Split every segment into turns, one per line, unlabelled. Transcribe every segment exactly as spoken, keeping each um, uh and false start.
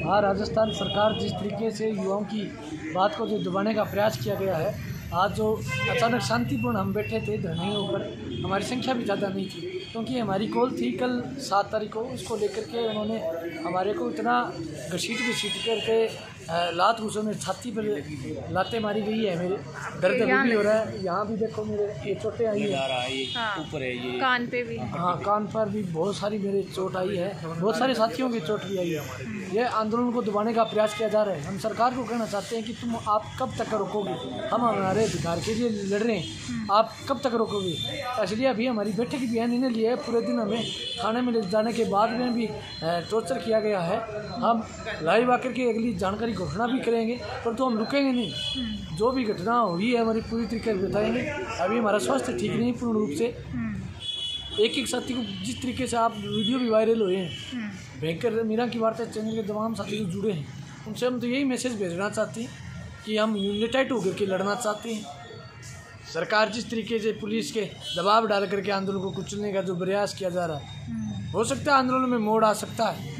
हाँ, राजस्थान सरकार जिस तरीके से युवाओं की बात को जो दबाने का प्रयास किया गया है, आज जो अचानक शांतिपूर्ण हम बैठे थे धरनेयों पर, हमारी संख्या भी ज़्यादा नहीं थी क्योंकि हमारी कॉल थी कल सात तारीख को। उसको लेकर के उन्होंने हमारे को इतना घसीट घसीट करके लात घुसों में छाती पर लातें मारी गई है। मेरे दर्द अभी भी हो रहा है, यहाँ भी देखो मेरे ये चोटें आई है,
ऊपर है ये कान पे भी,
हाँ कान पर भी बहुत सारी मेरे चोट आई है, बहुत सारे साथियों की चोट भी आई है। ये आंदोलन को दबाने का प्रयास किया जा रहा है। हम सरकार को कहना चाहते हैं कि तुम आप कब तक रोकोगे, हम हमारे अधिकार के लिए लड़ रहे हैं, आप कब तक रोकोगे। इसलिए अभी हमारी बैठक भी इन्हें लिए है, पूरे दिन हमें थाने में ले जाने के बाद में भी टॉर्चर किया गया है। हम लाइव आकर के अगली जानकारी घोषणा भी करेंगे, परंतु हम रुकेंगे नहीं। जो भी घटना हुई है हमारी पूरी तरीके से बताएंगे। अभी हमारा स्वास्थ्य ठीक नहीं पूर्ण रूप से। एक एक साथी को जिस तरीके से आप वीडियो भी वायरल हुए हैं, भयंकर मीरा की वार्ता चैनल के तमाम साथी जो जुड़े हैं, उनसे हम तो यही मैसेज भेजना चाहते हैं कि हम यूनाइटेड होकर के लड़ना चाहते हैं। सरकार जिस तरीके से पुलिस के दबाव डाल करके आंदोलन को कुचलने का जो प्रयास किया जा रहा है, हो सकता है आंदोलन में मोड़ आ सकता है,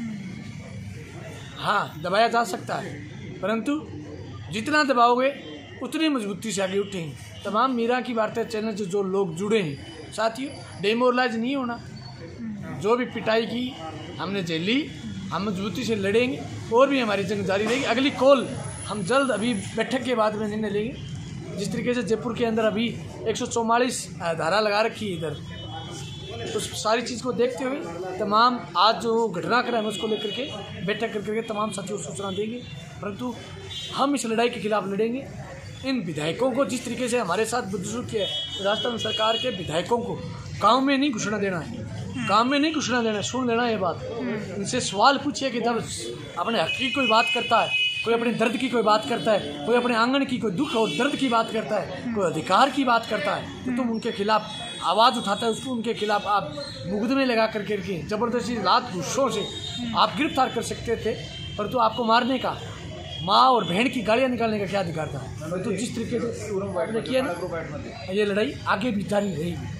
हाँ दबाया जा सकता है, परंतु जितना दबाओगे उतनी मजबूती से आगे उठेंगे। तमाम मीरा की वार्ता चैनल से जो लोग जुड़े हैं साथियों, डेमोरलाइज नहीं होना। जो भी पिटाई की हमने झेली, हम मजबूती से लड़ेंगे और भी हमारी जंग जारी रहेगी। अगली कॉल हम जल्द अभी बैठक के बाद में निर्णय लेंगे। जिस तरीके से जयपुर के अंदर अभी एक सौ चौवालीस धारा लगा रखी है इधर, उस सारी चीज़ को देखते हुए तमाम आज जो घटनाक्रम है उसको लेकर के बैठक कर करके तमाम साथियों को सूचना देंगे। परंतु हम इस लड़ाई के खिलाफ लड़ेंगे। इन विधायकों को जिस तरीके से हमारे साथ बुजुर्ग के राजस्थान सरकार के विधायकों को गांव में नहीं घुसना देना है, गांव में नहीं घुसना देना है, सुन लेना ये बात। इनसे सवाल पूछिए कि जब अपने हक की कोई बात करता है, कोई अपने दर्द की कोई बात करता है, कोई अपने आंगन की कोई दुख और दर्द की बात करता है, कोई अधिकार की बात करता है, तो तुम उनके खिलाफ आवाज़ उठाता है, उसको उनके खिलाफ आप मुकदमे लगा कर करके ज़बरदस्ती लात घूसों से आप गिरफ्तार कर सकते थे, परंतु आपको मारने का, माँ और बहन की गालियाँ निकालने का क्या अधिकार था। परंतु जिस तरीके से किया ना, ये लड़ाई आगे भी जारी रहेगी।